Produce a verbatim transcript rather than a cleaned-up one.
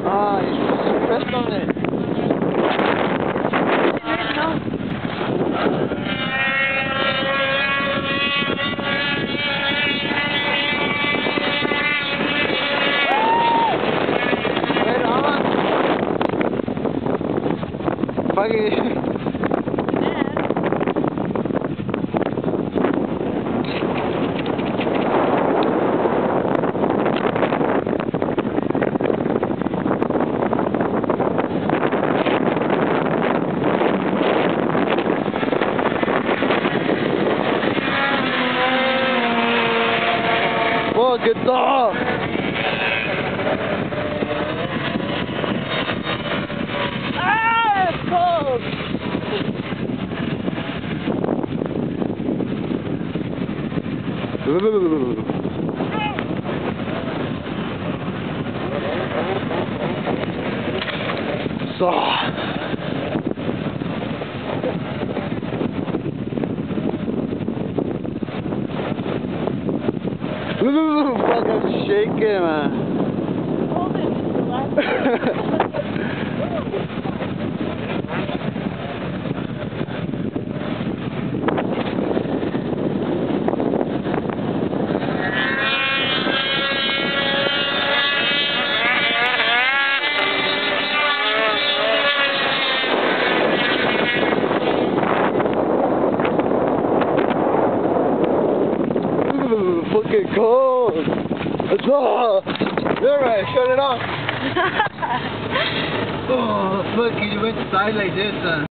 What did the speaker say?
Ah, you pressed on it. Right on. Fucking. Oh, good dog! Ah, it's cold! So. Fucking shaking, man. Hold it just to last. Fucking cold. Oh, you're right, shut it off. Oh, fuck, you went side like this, huh?